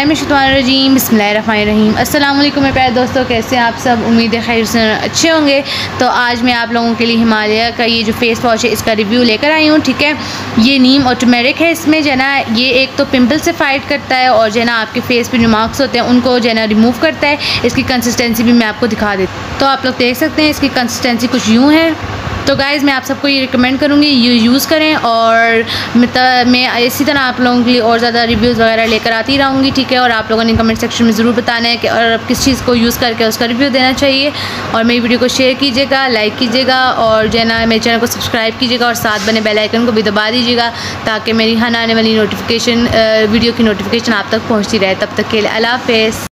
बिस्मिल्लाहिर्रहमानिर्रहीम बिस्मिल्लाहिर्रहमानिर्रहीम। अस्सलाम वालेकुम मेरे प्यारे दोस्तों, कैसे हैं आप सब। उम्मीद है खैर से अच्छे होंगे। तो आज मैं आप लोगों के लिए हिमालय का ये जो फेस वॉश है इसका रिव्यू लेकर आई हूँ। ठीक है, ये नीम और टर्मेरिक है। इसमें जो है ना ये एक तो पिंपल से फाइट करता है और जो है ना आपके फेस पे जो मार्क्स होते हैं उनको जो है ना रिमूव करता है। इसकी कंसिस्टेंसी भी मैं आपको दिखा देती हूँ। तो आप लोग देख सकते हैं इसकी कंसिस्टेंसी कुछ यूँ है। तो गाइज़ मैं आप सबको ये रिकमेंड करूँगी ये यूज़ करें, और मैं इसी तरह आप लोगों के लिए और ज़्यादा रिव्यूज़ वगैरह लेकर आती रहूँगी। ठीक है, और आप लोगों ने कमेंट सेक्शन में ज़रूर बताना है कि और किस चीज़ को यूज़ करके उसका रिव्यू देना चाहिए। और मेरी वीडियो को शेयर कीजिएगा, लाइक कीजिएगा, और जो है ना मेरे चैनल को सब्सक्राइब कीजिएगा और साथ बने बेल आइकन को भी दबा दीजिएगा ताकि मेरी हर आने वाली वीडियो की नोटिफिकेशन आप तक पहुँचती रहे। तब तक के लिए अल्लाह हाफ़िज़।